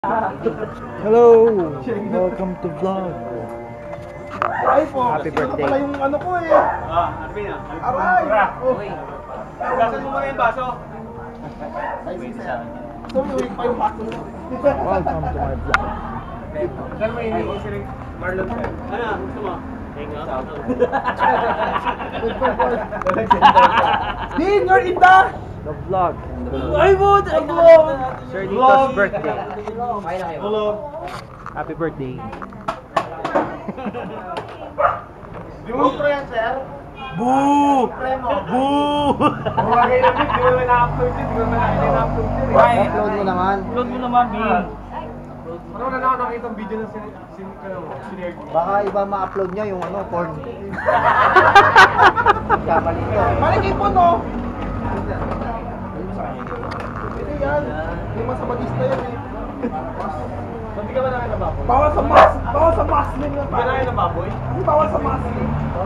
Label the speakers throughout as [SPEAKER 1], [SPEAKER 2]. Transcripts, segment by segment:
[SPEAKER 1] Hello! Welcome to vlog.
[SPEAKER 2] Ay po,
[SPEAKER 1] Happy birthday.
[SPEAKER 2] pala yung ano ko eh.
[SPEAKER 3] Arvin ah.
[SPEAKER 2] Aray! Oh.
[SPEAKER 3] Gasan mo muna yung baso.
[SPEAKER 2] Ay, sisa. Sumuwig pa yung baso.
[SPEAKER 1] Welcome to my vlog.
[SPEAKER 3] Saan mo hindi ko si Marlon sir? Ano? Gusto mo?
[SPEAKER 2] Din, you're in the...
[SPEAKER 1] The vlog.
[SPEAKER 2] Ay mo! Ay mo!
[SPEAKER 1] Sir Dito's birthday.
[SPEAKER 3] Hello.
[SPEAKER 1] Happy birthday.
[SPEAKER 3] Di mo pro yan sir?
[SPEAKER 1] Boo! Boo!
[SPEAKER 3] Mga kayo namin, di mo naman na-upload yun. Di mo naman na-upload yun eh.
[SPEAKER 1] Upload mo naman.
[SPEAKER 3] Upload mo naman, Bin. Ano na nakakita ang video ng sinergy?
[SPEAKER 1] Baka iba ma-upload niya yung ano, porn. Kamali ko.
[SPEAKER 2] Maligay po no! Hindi yan. Hindi masabatista yan eh.
[SPEAKER 3] Hindi ka ba nakain ng baboy?
[SPEAKER 2] Bawal sa mas! Bawal sa muslim yan.
[SPEAKER 3] Hindi ka nakain ng baboy?
[SPEAKER 2] Kasi bawal sa muslim.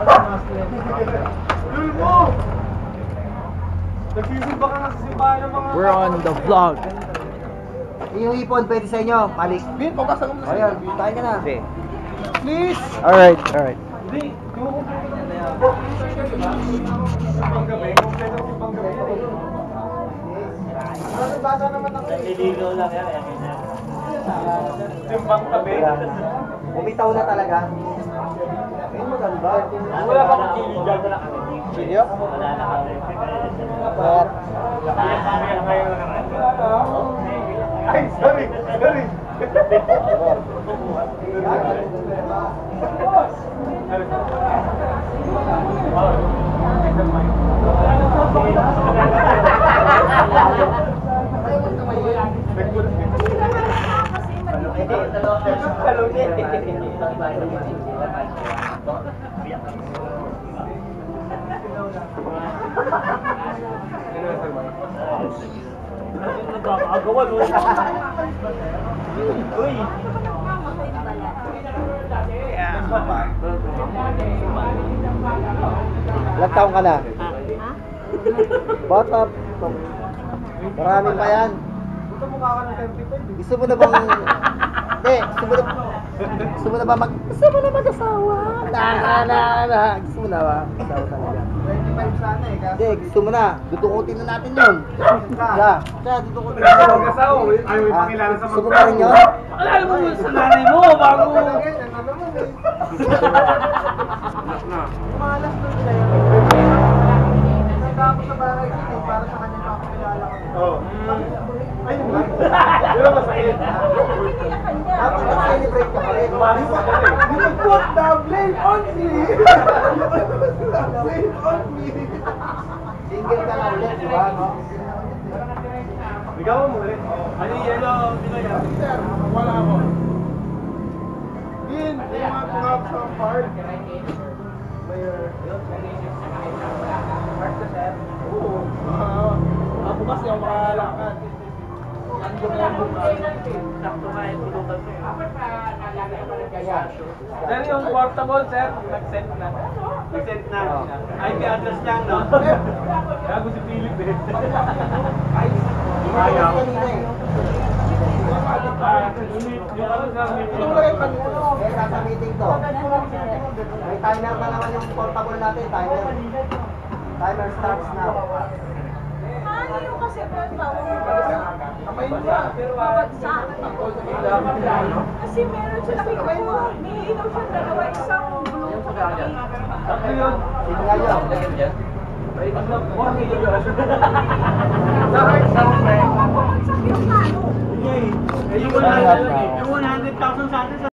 [SPEAKER 3] Lul mo! Nagsisimba ka nga sa simbahan ng mga...
[SPEAKER 1] We're on the vlog. Yung ipon, pwede sa inyo, Malik.
[SPEAKER 2] Bin, pagkasang mo na
[SPEAKER 1] Ayan, tayo ka na. Okay.
[SPEAKER 2] Please!
[SPEAKER 1] Alright, alright.
[SPEAKER 3] Hindi, simbang gabi, kompleto simbang gabi. Bata naman ako. Naliligaw lang yan. Simbang gabi.
[SPEAKER 1] Umitaw na talaga. Ayun, maganda.
[SPEAKER 3] Wala pa kang kiligan.
[SPEAKER 1] Video?
[SPEAKER 3] Wala na kami.
[SPEAKER 1] Sir.
[SPEAKER 3] Ay, sorry. Nagkakagawa, no? Uy!
[SPEAKER 1] Ilang taong ka na? Bata. Marami pa yan.
[SPEAKER 3] Gusto mo ka ng 75?
[SPEAKER 1] Gusto mo na bang... Hindi, gusto mo na ba mag-asawa? Gusto mo na ba? Asawa talaga.
[SPEAKER 3] 25 sana eh.
[SPEAKER 1] Hindi, gusto mo na. Dudukutin na natin yun. Dudukutin na
[SPEAKER 3] Ayaw
[SPEAKER 1] natin.
[SPEAKER 3] mag-asawa. Ayaw ipakilala sa
[SPEAKER 1] Gusto mo pa rin yun?
[SPEAKER 3] Alala mo sa nanay mo bago...
[SPEAKER 2] Malas doon sa'yo. Nagkako sa bahay ko eh, para sa kanya makakilala ko.
[SPEAKER 3] Oo. Ayun ba? Di ba masakit?
[SPEAKER 1] Dapat nag-celebrate ka pa rin.
[SPEAKER 2] You can put the blame on me! You can put the blame on me!
[SPEAKER 1] Single ka na ulit, di ba? No?
[SPEAKER 3] Ligawan mo ulit. Ano yung yellow? Sino yan?
[SPEAKER 2] Sir, wala ako. Din, yung mga tungkap sa park. Oo. Bukas yung makalakad.
[SPEAKER 3] Sir, yung portable, sir, nag-send na. Nag-send na. IP address lang, no? Gago si Philip eh. Ayaw. Yung ano sir,
[SPEAKER 2] Ito lang yung kanina.
[SPEAKER 1] Eh, nasa meeting to. May timer na naman yung portable natin. Timer. Timer starts now.
[SPEAKER 4] Ano yung kasi
[SPEAKER 2] Kamay niya.
[SPEAKER 4] babagsak?
[SPEAKER 2] Ako sa kailangan.
[SPEAKER 4] Kasi meron siya nakikuha. May ilaw siya dalawa, isang blue.
[SPEAKER 3] Tatlo yun.
[SPEAKER 1] Sino nga yun?
[SPEAKER 4] Babagsak yung ano.
[SPEAKER 3] Yung 100,000 sa atin.